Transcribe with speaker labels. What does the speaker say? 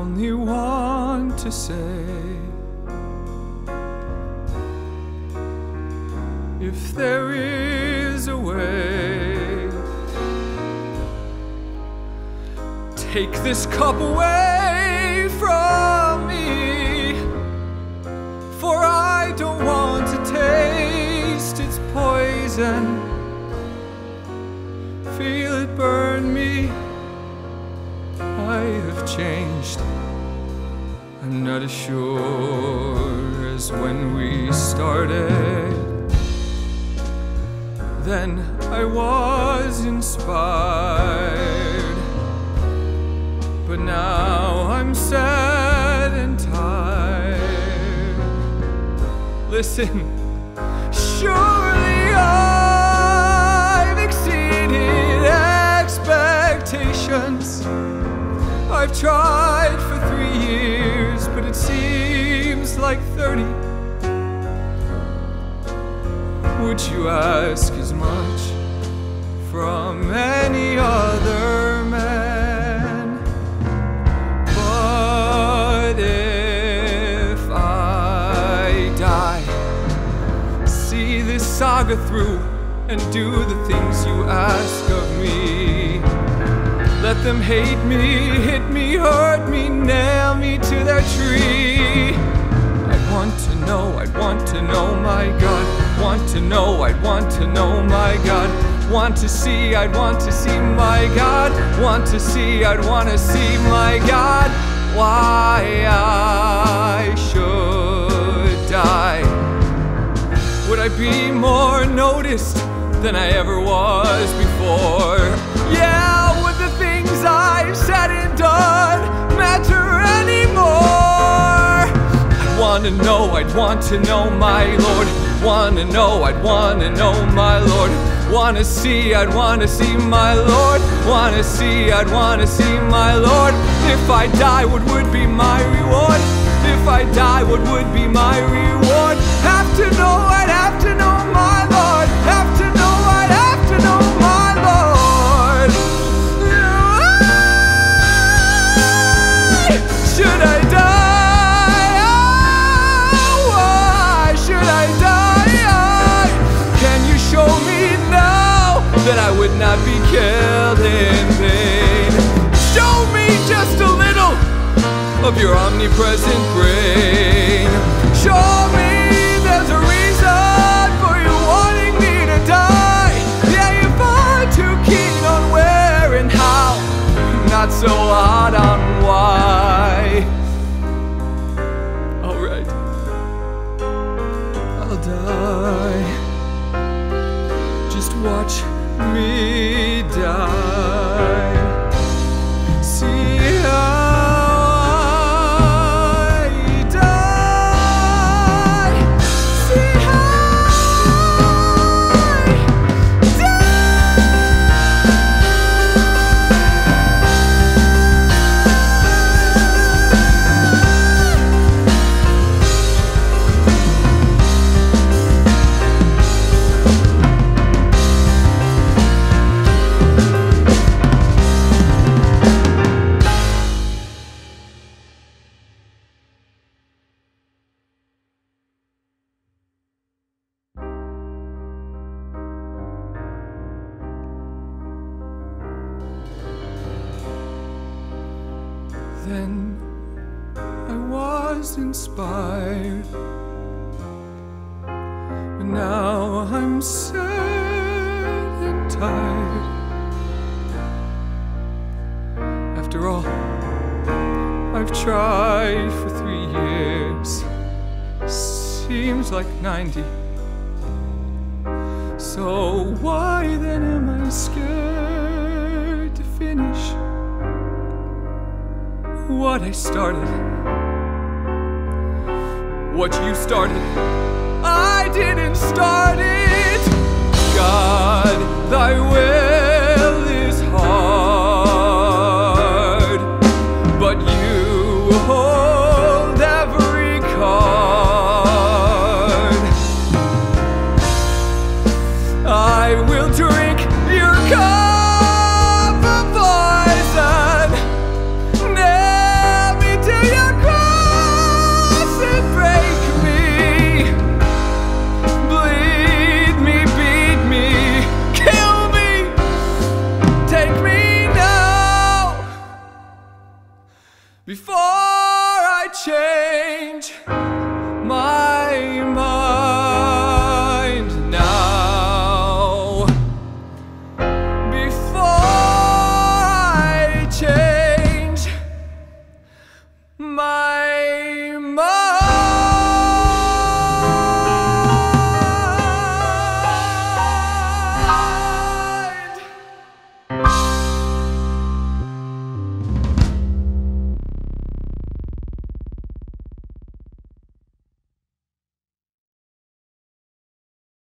Speaker 1: only want to say, if there is a way, take this cup away from me, for I don't want to taste its poison, feel it burn me. I have changed, I'm not as sure as when we started. Then I was inspired, but now I'm sad and tired. Listen, surely I've exceeded expectations. I've tried for 3 years, but it seems like 30. Would you ask as much from any other man? But if I die, see this saga through and do the things you ask of me. Let them hate me, hit me, hurt me, nail me to their tree. I'd want to know, my God. Want to know, I'd want to know, my God. Want to see, I'd want to see, my God. Want to see, I'd want to see, my God. Why I should die. Would I be more noticed than I ever was before? Yeah, would the things I've said and done matter anymore? I'd want to know, I'd want to know, my Lord. Want to know, I'd want to know, my Lord. Want to see, I'd want to see, my Lord. Want to see, I'd want to see, my Lord. If I die, what would be my reward? If I die, what would be my reward? Have to know, I'd have to know, my Lord. Have to know, I'd have to know, my Lord. Should I die? Oh, why should I die? Can you show me now that I would not be killed in vain? Show me just a little of your omnipresent brain. Show me there's a reason for you wanting me to die. Yeah, you're far too keen on where and how, not so hard on why. Alright, I'll die. Just watch me die. See how then I was inspired, but now I'm sad and tired. After all, I've tried for 3 years, seems like 90. So why then am I scared to finish what I started? What you started, I didn't start it. God, thy will